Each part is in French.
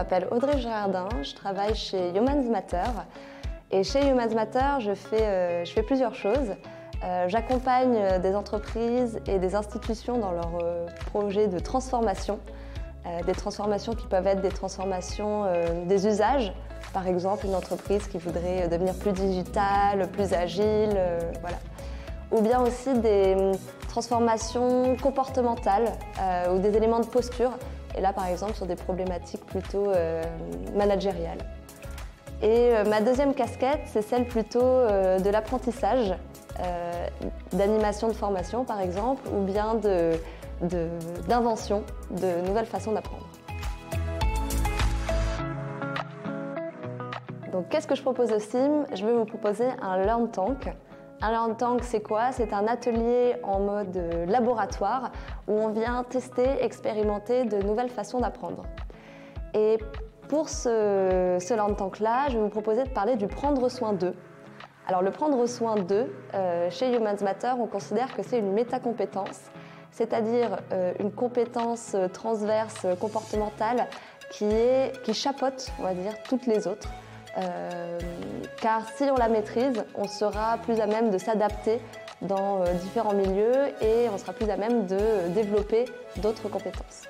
m'appelle Audrey Girardin, je travaille chez Humans Matter. Et chez Humans Matter, je fais plusieurs choses. J'accompagne des entreprises et des institutions dans leurs projets de transformation. Des transformations qui peuvent être des transformations des usages. Par exemple, une entreprise qui voudrait devenir plus digitale, plus agile, voilà. Ou bien aussi des transformations comportementales ou des éléments de posture. Et là, par exemple, sur des problématiques plutôt managériales. Et ma deuxième casquette, c'est celle plutôt de l'apprentissage, d'animation de formation, par exemple, ou bien d'invention de nouvelles façons d'apprendre. Donc, qu'est-ce que je propose au CIM? Je vais vous proposer un Learn Tank. Un Learn Tank, c'est quoi? C'est un atelier en mode laboratoire où on vient tester, expérimenter de nouvelles façons d'apprendre. Et pour ce Learn Tank-là, je vais vous proposer de parler du prendre soin d'eux. Alors, le prendre soin d'eux, chez Humans Matter, on considère que c'est une métacompétence, c'est-à-dire une compétence transverse comportementale qui chapeaute, on va dire, toutes les autres. Car si on la maîtrise, on sera plus à même de s'adapter dans différents milieux et on sera plus à même de développer d'autres compétences.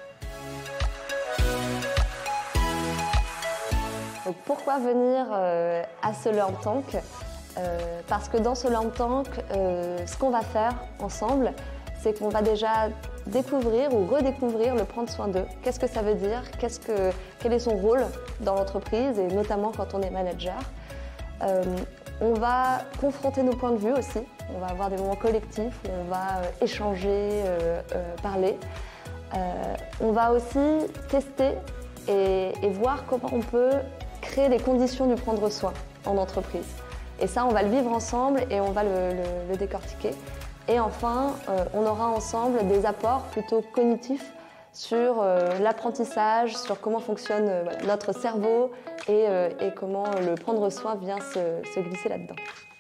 Donc pourquoi venir à ce Learn Tank? Parce que dans ce Learn Tank, ce qu'on va faire ensemble, c'est qu'on va déjà découvrir ou redécouvrir le prendre soin d'eux. Qu'est-ce que ça veut dire? Quel est son rôle dans l'entreprise et notamment quand on est manager? On va confronter nos points de vue aussi. On va avoir des moments collectifs où on va échanger, parler. On va aussi tester et voir comment on peut créer les conditions du prendre soin en entreprise. Et ça, on va le vivre ensemble et on va le décortiquer. Et enfin, on aura ensemble des apports plutôt cognitifs sur l'apprentissage, sur comment fonctionne notre cerveau et comment le prendre soin vient se glisser là-dedans.